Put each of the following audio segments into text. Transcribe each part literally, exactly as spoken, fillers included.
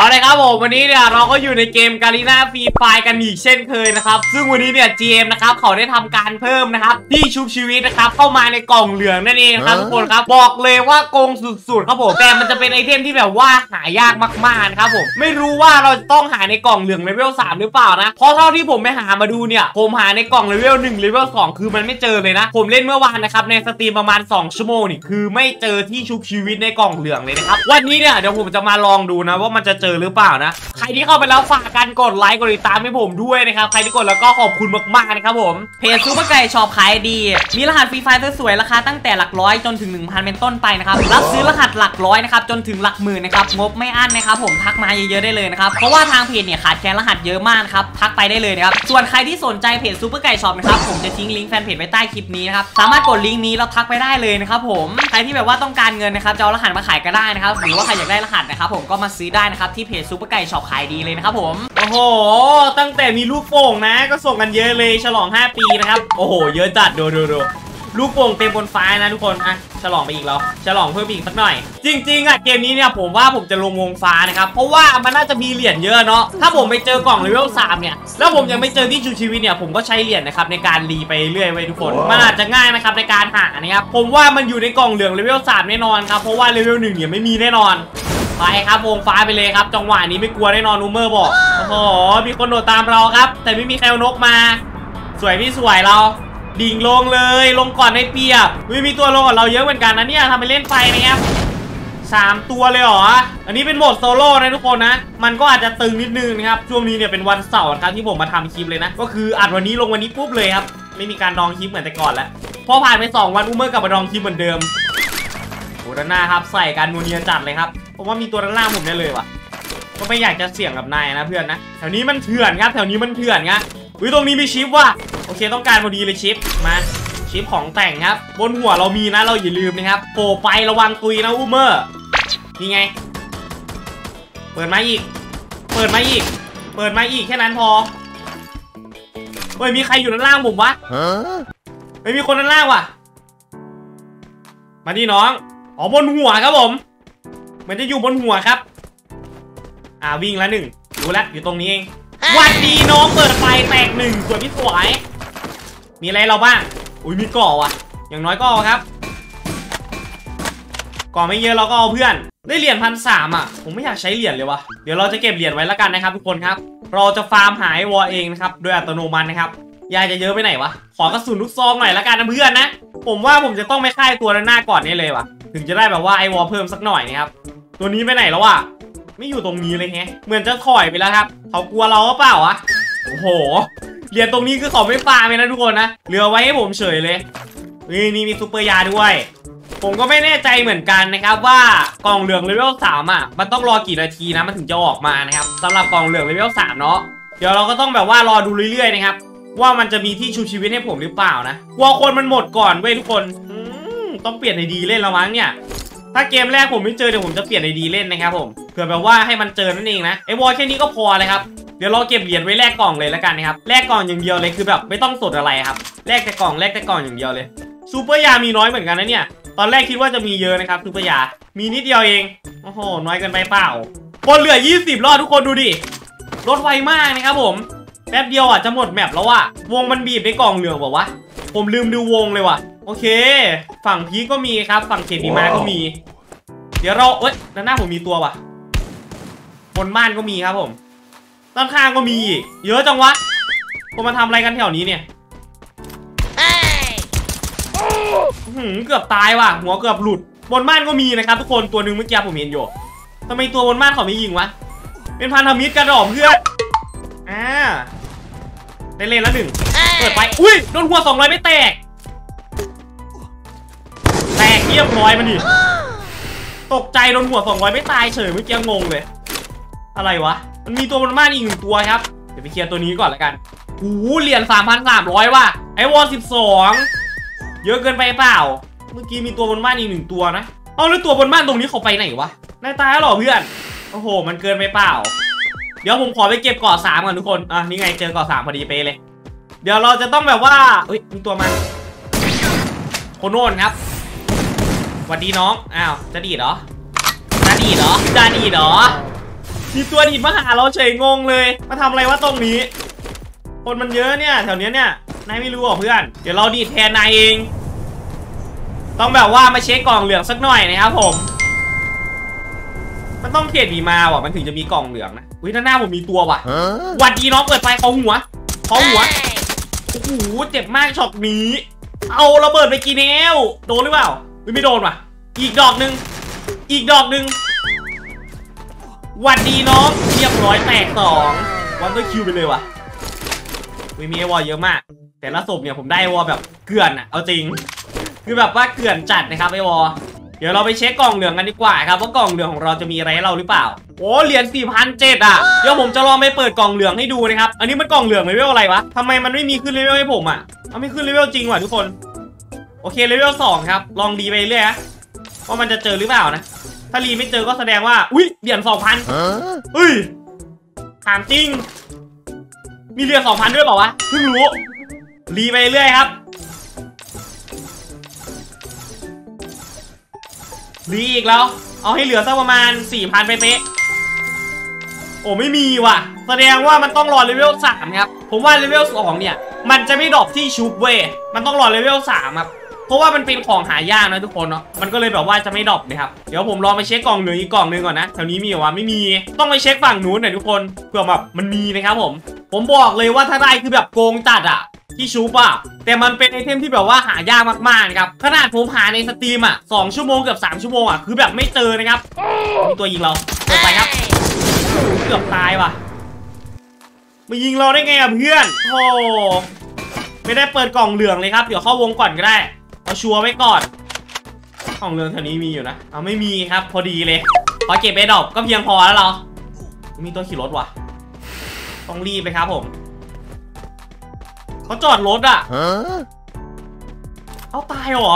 เอาเลยครับผมวันนี้เนี่ยเราก็อยู่ในเกมการีนาฟรีไฟกันอีกเช่นเคยนะครับซึ่งวันนี้เนี่ย จี เอ็ม นะครับเขาได้ทำการเพิ่มนะครับที่ชุบชีวิตนะครับเข้ามาในกล่องเหลืองนั่นเองครับทุกคนครับบอกเลยว่าโกงสุดๆครับผมแต่มันจะเป็นไอเทมที่แบบว่าหายากมากๆครับผมไม่รู้ว่าเราจะต้องหาในกล่องเหลืองเลเวลสามหรือเปล่านะเพราะเท่าที่ผมไปหามาดูเนี่ยผมหาในกล่องเลเวลหนึ่งเลเวลสองคือมันไม่เจอเลยนะผมเล่นเมื่อวานนะครับในสตรีมประมาณสองชั่วโมงนี่คือไม่เจอที่ชุบชีวิตในกล่องเหลืองเลยนะครับวันนี้เนี่ยเดี๋ยวผมจะมาลองดูนะว่ามันจะเจอหรือเปล่านะใครที่เข้าไปแล้วฝากกันกดไลค์กดติดตามให้ผมด้วยนะครับใครที่กดแล้วก็ขอบคุณมากๆนะครับผมเพจซูเปอร์ไก่ช็อปขายดีมีรหัสฟรีไฟสวยๆราคาตั้งแต่หลักร้อยจนถึง หนึ่งพัน เป็นต้นไปนะครับรับซื้อรหัสหลักร้อยนะครับจนถึงหลักหมื่นนะครับงบไม่อั้นนะครับผมทักมาเยอะๆได้เลยนะครับเพราะว่าทางเพจเนี่ยขาดแคลนรหัสเยอะมากครับทักไปได้เลยนะครับส่วนใครที่สนใจเพจซูเปอร์ไก่ช็อปนะครับผมจะทิ้งลิงก์แฟนเพจไว้ใต้คลิปนี้นะครับสามารถกดลิงก์นี้แล้วทักไปได้เลยนะครับผมใครที่แบบว่าต้องการเงินนะครับจะเอารหัสมาขายก็ได้นะครับหรือว่าใครอยากได้รหัสนะครับผมก็มาซื้อได้นะครับที่เพจซูเปอร์ไก่ช็อปขายดีเลยนะครับผมโอ้โหตั้งแต่มีลูกโป่งนะก็ส่งกันเยอะเลยฉลองห้าปีนะครับโอ้โหเยอะจัดดูดูดูลูกโป่งเต็มบนฟ้านะทุกคนอ่ะฉลองไปอีกแล้วฉลองเพิ่มอีกสักหน่อยจริงๆอ่ะเกมนี้เนี่ยผมว่าผมจะลงวงฟ้านะครับเพราะว่ามันน่าจะมีเหรียญเยอะเนาะถ้าผมไปเจอกล่องเลเวลสามเนี่ยแล้วผมยังไม่เจอที่ชูชีวิตเนี่ยผมก็ใช้เหรียญนะครับในการรีไปเรื่อยไว้ทุกคนมันอาจจะง่ายนะครับในการหานะครับผมว่ามันอยู่ในกล่องเหลืองเลเวลสามแน่นอนครับเพราะว่าเลเวลหนึ่งเนี่ยไม่มีแน่นอนไปครับวงฟ้าไปเลยครับจังหวะนี้ไม่กลัวแน่นอนนูเมอร์บอกโอ้โหมีคนโดดตามเราครับแต่ไม่มีใครเอานกมาสวยพี่สวยเราดิ่งลงเลยลงก่อนในเปียบมีตัวลงกับเราเยอะเหมือนกันนะเนี่ยทำไปเล่นไปนะครับสามตัวเลยเหรออันนี้เป็นโหมดโซโล่นะทุกคนนะมันก็อาจจะตึงนิดนึงนะครับช่วงนี้เนี่ยเป็นวันเสาร์ครับที่ผมมาทำคลิปเลยนะก็คืออัดวันนี้ลงวันนี้ปุ๊บเลยครับไม่มีการดองคลิปเหมือนแต่ก่อนแล้วพอผ่านไปสองวันอูเมอร์กลับมาดองคลิปเหมือนเดิมโอ้ด้านหน้าครับใส่การนูเนียจัดเลยครับผมว่ามีตัวด้านล่างผมได้เลยว่ะก็ไม่อยากจะเสี่ยงกับนายนะเพื่อนนะแถวนี้มันเถื่อนครับแถวนี้มันเถื่อนครับอุ้ยตรงนี้มีชิปว่ะโอเคต้องการพอดีเลยชิปมาชิปของแต่งครับบนหัวเรามีนะเราอย่าลืมนะครับโผล่ไประวังตุยนะอูเมอร์นี่ไงเปิดมาอีกเปิดมาอีกเปิดมาอีกแค่นั้นพอเฮ้ยมีใครอยู่ด้านล่างผมวะเฮ้ยมีคนด้านล่างว่ะมาดิน้องอ๋อบนหัวครับผมมันจะอยู่บนหัวครับอ่าวิ่งแล้วหนึ่งดูแลอยู่ตรงนี้เองวัดดีน้องเปิดไฟแตกหนึ่งสวยพี่สวยมีอะไรเราบ้างอุ้ยมีก่อว่ะอย่างน้อยก็ครับก่อไม่เยอะเราก็เอาเพื่อนได้เหรียญพันสามอ่ะผมไม่อยากใช้เหรียญเลยวะเดี๋ยวเราจะเก็บเหรียญไว้แล้วกันนะครับทุกคนครับเราจะฟาร์มหายวอเองนะครับโดยอัตโนมัตินะครับยายจะเยอะไปไหนวะขอกระสุนลูกซองหน่อยแล้วกันนะเพื่อนนะผมว่าผมจะต้องไม่ฆ่าตัวด้านหน้าก่อนนี่เลยวะถึงจะได้แบบว่าไอวอเพิ่มสักหน่อยนะครับตัวนี้ไปไหนแล้ววะไม่อยู่ตรงนี้เลยแฮะเหมือนจะถอยไปแล้วครับเขากลัวเราหรือเปล่าวะโอ้โหเหรียญตรงนี้คือเขาไม่ฟาร์มเลยนะทุกคนนะเหลือไว้ให้ผมเฉยเลยนี่นี่มีซุปเปอร์ยาด้วยผมก็ไม่แน่ใจเหมือนกันนะครับว่ากล่องเหลืองเลเวลสามอ่ะมันต้องรอกี่นาทีนะมันถึงจะออกมานะครับสำหรับกล่องเหลืองเลเวลสามเนาะเดี๋ยวเราก็ต้องแบบว่ารอดูเรื่อยๆนะครับว่ามันจะมีที่ชูชีวิตให้ผมหรือเปล่านะกลัวคนมันหมดก่อนเว้ยทุกคนต้องเปลี่ยนไอดีเล่นแล้วมั้งเนี่ยถ้าเกมแรกผมไม่เจอเดี๋ยวผมจะเปลี่ยนไอดีเล่นนะครับผมเผื่อแบบว่าให้มันเจอนั่นเองนะไอวอลแค่นี้ก็พอเลยครับเดี๋ยวเราเก็บเหรียญไว้แลกกล่องเลยแล้วกันนะครับแลกกล่องอย่างเดียวเลยคือแบบไม่ต้องสดอะไรครับแลกแต่กล่องแลกแต่กล่องอย่างเดียวเลยซูเปอร์ยามีน้อยเหมือนกันนะเนี่ยตอนแรกคิดว่าจะมีเยอะนะครับซูเปอร์ยามีนิดเดียวเองโอ้โหน้อยเกินไปเปล่าคนเหลือยี่สิบรอดทุกคนดูดิรถไวมากนะครับผมแป๊บเดียวอ่ะจะหมดแมปแล้วว่ะวงมันบีบในกล่องเหลืองบอกว่าผมลืมดูวงเลยว่ะโอเคฝั่งพีก็มีครับฝั่งเขตบีมาก็มีเดี๋ยวเราเอ้ยด้านหน้าผมมีตัวว่ะบนบ้านก็มีครับผมด้านข้างก็มีเยอะจังวะผมมาทำอะไรกันแถวนี้เนี่ยเกือบตายว่ะหัวเกือบหลุดบนบ้านก็มีนะครับทุกคนตัวหนึ่งเมื่อกี้ผมเห็นอยู่ทำไมตัวบนบ้านเขาไม่ยิงวะเป็นพันธมิตรกระดอกเพื่อนอ่าได้เล่นแล้วหนึ่งเปิดไปอุ้ยโดนหัวสองร้อยไม่แตกแตกเรียบร้อยมันดิตกใจโดนหัวสองร้อยไม่ตายเฉยเมื่อกี้งงเลยอะไรวะมันมีตัวบนบ้านอีกหนึ่งตัวครับเดี๋ยวไปเคลียร์ตัวนี้ก่อนละกันโอ้โหเหรียญสามพันสามร้อยว่ะไอวอลสิบสองเยอะเกินไปเปล่าเมื่อกี้มีตัวบนบ้านอีกหนึ่งตัวนะเอาแล้วตัวบนบ้านตรงนี้เขาไปไหนวะนายตายแล้วหรอเพื่อนโอ้โหมันเกินไปเปล่าเดี๋ยวผมขอไปเก็บเกาะสามก่อนทุกคนอ่ะนี่ไงเจอเกาะสามพอดีเป๊ะเลยเดี๋ยวเราจะต้องแบบว่าเฮ้ยมีตัวมาโคโน่นครับสวัสดีน้องอ้าวจะดีเหรอจะดีเหรอจะดีเหรอมีตัวดีดมาหาเราเฉยงงเลยมาทำอะไรวะตรงนี้คนมันเยอะเนี่ยแถวนี้เนี่ยนายไม่รู้หรอเพื่อนเดี๋ยวเราดีดแทนนายเองต้องแบบว่ามาเช็คกล่องเหลืองสักหน่อยนะครับผมมันต้องเขตดีมาว่ะมันถึงจะมีกล่องเหลืองนะอุ้ยด้านหน้าผมมีตัวว่ะวัดดีน้องเปิดไฟเขาหัวเขาหัวโอ้โหเจ็บมากช็อตนี้เอาระเบิดไปกี่แนวโดนหรือเปล่าไม่โดนว่ะอีกดอกหนึ่งอีกดอกหนึ่งวัดดีน้องเรียบร้อยแตกสองวันด้วยคิวไปเลยว่ะมีไอวอลเยอะมากแต่ละศพเนี่ยผมได้ไอวอลแบบเกลื่อนอะเอาจริงคือแบบว่าเกลื่อนจัดนะครับไอวอลเดี๋ยวเราไปเช็คกล่องเหลืองกันดีกว่าครับว่ากล่องเหลืองของเราจะมีอะไรให้เราหรือเปล่าโอ้เหรียญ สี่พันเจ็ดร้อย อ่ะเดี๋ยวผมจะลองไปเปิดกล่องเหลืองให้ดูนะครับอันนี้มันกล่องเหลืองเลเวลอะไรวะทำไมมันไม่มีขึ้นเลเวลให้ผมอ่ะมันไม่ขึ้นเลเวลจริงว่ะทุกคนโอเคเลเวลสองครับลองดีไปเรื่อยนะว่ามันจะเจอหรือเปล่านะถ้ารีไม่เจอก็แสดงว่าอุ้ยเหรียญ สองพัน เฮ้ยถามจริงมีเหรียญ สองพัน ด้วยเปล่าวะเพิ่งรู้รีไปเรื่อยครับรีอีกแล้วเอาให้เหลือสักประมาณ สี่พัน เป๊ะๆโอ้ไม่มีว่ะแสดงว่ามันต้องรอเลเวลสามครับผมว่าเลเวลสองเนี่ยมันจะไม่ดรอปที่ชุบเว้ยมันต้องรอเลเวลสามครับเพราะว่ามันเป็นของหายากนะทุกคนเนาะมันก็เลยแบบว่าจะไม่ดรอปนะครับเดี๋ยวผมลองไปเช็คกล่องเหลืองอีกกล่องนึงก่อนนะแถวนี้มีหรอวะไม่มีต้องไปเช็คฝั่งนู้นหน่อยทุกคนเผื่อแบบมันมีนะครับผมผมบอกเลยว่าถ้าได้คือแบบโกงจัดอะที่ชูปอะแต่มันเป็นไอเทมที่แบบว่าหายากมากๆนะครับขนาดผมหาในสตรีมอะสองชั่วโมงเกือบสามชั่วโมงอะคือแบบไม่เจอนะครับมีตัวยิงเราเปิดไปครับเกือบตายว่ะมายิงเราได้ไงอะเพื่อนโอ้ไม่ได้เปิดกล่องเหลืองเลยครับเดี๋ยวเข้าวงก่อนก็ได้เอาชัวร์ไว้ก่อนกล่องเหลืองแถวนี้มีอยู่นะเอาไม่มีครับพอดีเลยพอเก็บไปดอกก็เพียงพอแล้วเรามีตัวขี่รถว่ะต้องรีบไปครับผมเขาจอดรถอ่ะเอาตายเหรอ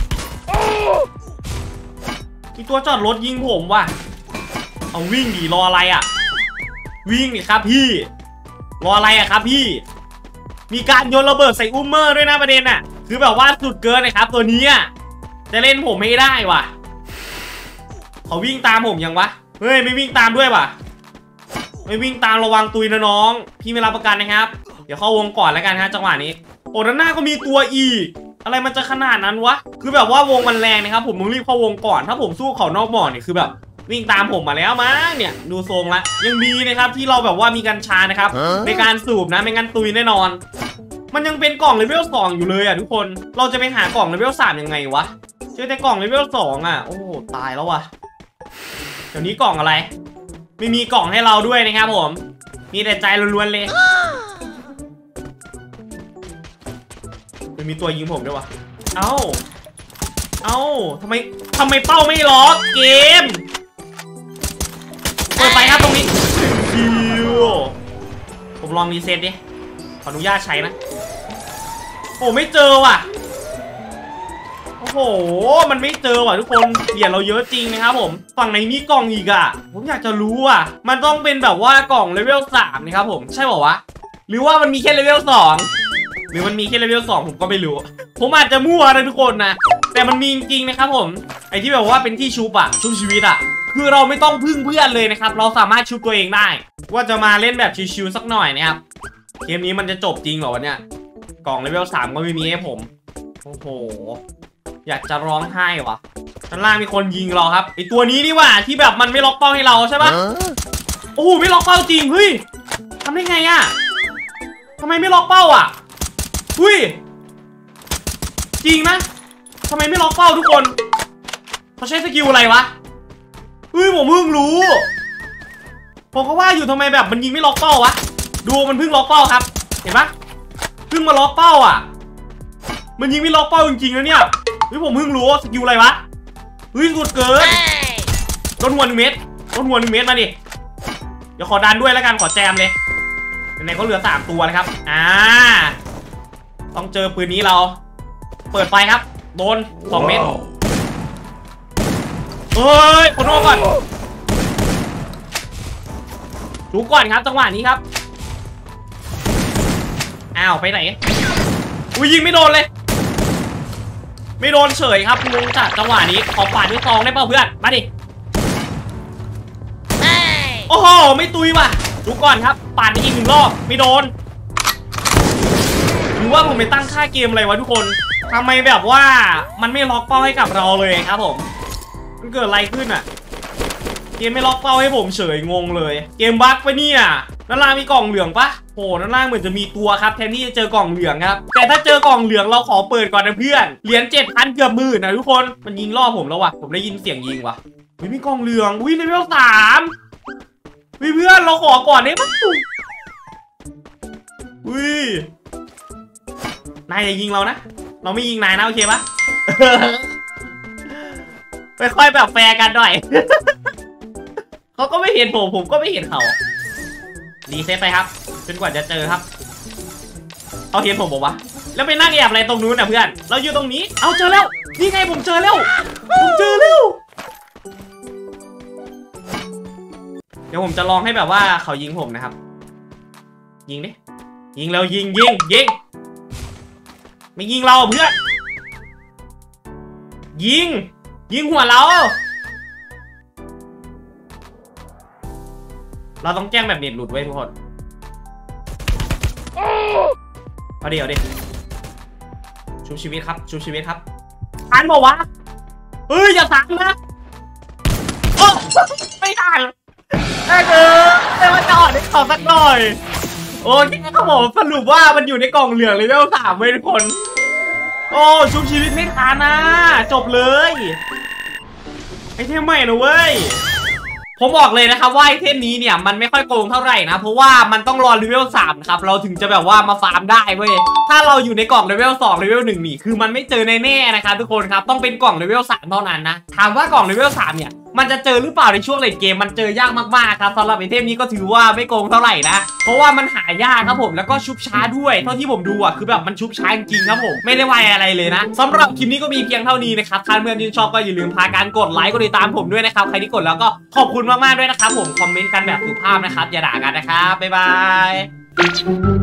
มีตัวจอดรถยิงผมว่ะเอาวิ่งดิรออะไรอ่ะวิ่งดิครับพี่รออะไรอ่ะครับพี่มีการโยนระเบิดใส่อุ้มเมอร์ด้วยนะประเด็นอ่ะคือแบบว่าสุดเกินนะครับตัวนี้อ่ะจะเล่นผมไม่ได้ว่ะเขาวิ่งตามผมยังวะเฮ้ยไม่วิ่งตามด้วยว่ะไม่วิ่งตามระวังตุยนะน้องพี่ไม่รับประกันนะครับเดี๋ยวเข้าวงก่อนแล้วกันฮะจังหวะนี้โอ้ด้านหน้าก็มีตัวอีกอะไรมันจะขนาดนั้นวะคือแบบว่าวงมันแรงนะครับผมต้องรีบเข้าวงก่อนถ้าผมสู้เขานอกบ่อเนี่ยคือแบบวิ่งตามผมมาแล้วมั้งเนี่ยดูทรงละยังดีนะครับที่เราแบบว่ามีกัญชานะครับในการสูบนะไม่งั้นตุยแน่นอนมันยังเป็นกล่องเลเวลสองอยู่เลยอ่ะทุกคนเราจะไปหากล่องเลเวลสามยังไงวะเจอแต่กล่องเลเวลสองอ่ะโอ้ตายแล้ววะเดี๋ยวนี้กล่องอะไรไม่มีกล่องให้เราด้วยนะครับผมมีแต่ใจล้วนๆเลยมันมีตัวยิงผมด้วยวะเอ้าเอ้าทำไมทำไมเป้าไม่ล็อกเกมเปิดไปครับตรงนี้คิวผมลองรีเซ็ตดิขออนุญาตใช้นะโอ้ไม่เจอว่ะโอ้โหมันไม่เจอว่ะทุกคนเหรียญเราเยอะจริงนะครับผมฝั่งไหนมีกล่องอีกอ่ะผมอยากจะรู้อ่ะมันต้องเป็นแบบว่ากล่องเลเวลสามนะครับผมใช่ป่าววะหรือว่ามันมีแค่เลเวลสองหรือมันมีแค่เลเวลสองผมก็ไม่รู้ผมอาจจะมั่วนะทุกคนนะแต่มันมีจริงๆนะครับผมไอที่แบบว่าเป็นที่ชุบอ่ะชุบชีวิตอ่ะคือเราไม่ต้องพึ่งเพื่อนเลยนะครับเราสามารถชุบตัวเองได้ว่าจะมาเล่นแบบชิวๆสักหน่อยนะครับเกมนี้มันจะจบจริงเหรอวะเนี่ยกล่องเลเวลสามก็ไม่มีให้ผมโอ้โหอยากจะร้องไห้ว่ะด้านล่างมีคนยิงเราครับไอตัวนี้นี่ว่าที่แบบมันไม่ล็อกเป้าให้เราใช่ปะโอ้โหไม่ล็อกเป้าจริงเฮ้ยทำได้ไงอ่ะทำไมไม่ล็อกเป้าอ่ะเฮ้ยจริงนะทำไมไม่ล็อกเป้าทุกคนเขาใช้สกิลอะไรวะเฮ้ยผมเพิ่งรู้ผมก็ว่าอยู่ทำไมแบบมันยิงไม่ล็อกเป้าวะดูมันเพิ่งล็อกเป้าครับเห็นปะเพิ่งมาล็อกเป้าอ่ะมันยิงไม่ล็อกเป้าจริงๆนะเนี่ยเฮ้ยผมเพิ่งรู้สกิลอะไรวะเฮ้ยสุดเกินต้นหัวหนึ่งเมตรต้นหัวหนึ่งเมตรมาดิเดี๋ยวขอดันด้วยแล้วกันขอแจมเลยไหนๆก็เหลือสามตัวนะครับอ่าต้องเจอปืนนี้เราเปิดไฟครับโดนสองเมตรเฮ้ยคนโน้ก่อนดูก่อนครับจังหวะนี้ครับอ้าวไปไหนอุ้ยยิงไม่โดนเลยไม่โดนเฉยครับงงจัดจังหวะนี้ขอปาดด้วยซองได้เปล่าเพื่อนมาดิโอ้โหไม่ตุยว่ะดูก่อนครับปาดไปอีกหนึ่งรอบไม่โดนหรือว่าผมไปตั้งค่าเกมอะไรวะทุกคนทำไมแบบว่ามันไม่ล็อกเป้าให้กับเราเลยครับผมมันเกิดอะไรขึ้นอ่ะเกมไม่ล็อกเป้าให้ผมเฉยงงเลยเกมบั๊กปะเนี่ยด้านล่างมีกล่องเหลืองปะโหด้านล่างเหมือนจะมีตัวครับแทนที่จะเจอกล่องเหลืองครับแต่ถ้าเจอกล่องเหลืองเราขอเปิดก่อนนะเพื่อนเหรียญเจ็ดพันเกือบหมื่นนะทุกคนมันยิงล่อผมแล้วว่ะผมได้ยินเสียงยิงว่ะไม่มีกล่องเหลืองอุ้ยเลเวลสามวิเพื่อนเราขอก่อนได้ปะอุ้ยนายอย่ายิงเรานะเราไม่ยิงนายนะโอเคปะค่อยๆแบบแฟร์กันหน่อย เขาก็ไม่เห็นผมผมก็ไม่เห็นเขารีเซ็ตไปครับจนกว่าจะเจอครับเขาเห็นผมบอกว่าแล้วไปนั่งแอบอะไรตรงนู้นนะเพื่อนเราอยู่ตรงนี้เอาเจอแล้วนี่ไงผมเจอแล้วผมเจอแล้วเดี๋ยวผมจะลองให้แบบว่าเขายิงผมนะครับยิงดิยิงแล้วยิงยิงยิงไม่ยิงเราเพื่อนยิงยิงหัวเราเราต้องแจ้งแบบเน็ตหลุดไว้ทุกคนเอาดิเอาดิชูชีวิตครับชูชีวิตครับทันบอกวะเฮ้ยอย่าสั่งนะโอ้ไม่ทันเออแต่ว่าจะออกได้ขอสักหน่อยโอเคครับผมสรุปว่ามันอยู่ในกล่องเหลืองเลเวลสามเว้ยทุกคนโอ้ชูชีวิตไม่ทันนะจบเลยไอเทมใหม่นะเว้ยผมบอกเลยนะครับว่าไอเทมนี้เนี่ยมันไม่ค่อยโกงเท่าไหร่นะเพราะว่ามันต้องรอเลเวลสามนะครับเราถึงจะแบบว่ามาฟาร์มได้เว้ยถ้าเราอยู่ในกล่องเลเวลสองเลเวลหนึ่งนี่คือมันไม่เจอแน่ๆนะครับทุกคนครับต้องเป็นกล่องเลเวลสามเท่านั้นนะถามว่ากล่องเลเวลสามเนี่ยมันจะเจอหรือเปล่าในช่วงเลทเกมมันเจอยากมากๆครับสำหรับไอเทมนี้ก็ถือว่าไม่โกงเท่าไหร่นะเพราะว่ามันหายากครับผมแล้วก็ชุบช้าด้วยเท่าที่ผมดูอ่ะคือแบบมันชุบช้าจริงครับผมไม่ได้ไวอะไรเลยนะสำหรับคลิปนี้ก็มีเพียงเท่านี้นะครับถ้าเพื่อนที่ชอบก็อย่าลืมพาการกดไลค์กดติดตามผมด้วยนะครับใครที่กดแล้วก็ขอบคุณมากๆด้วยนะครับผมคอมเมนต์กันแบบสุภาพนะครับอย่าด่ากันนะครับบ๊ายบาย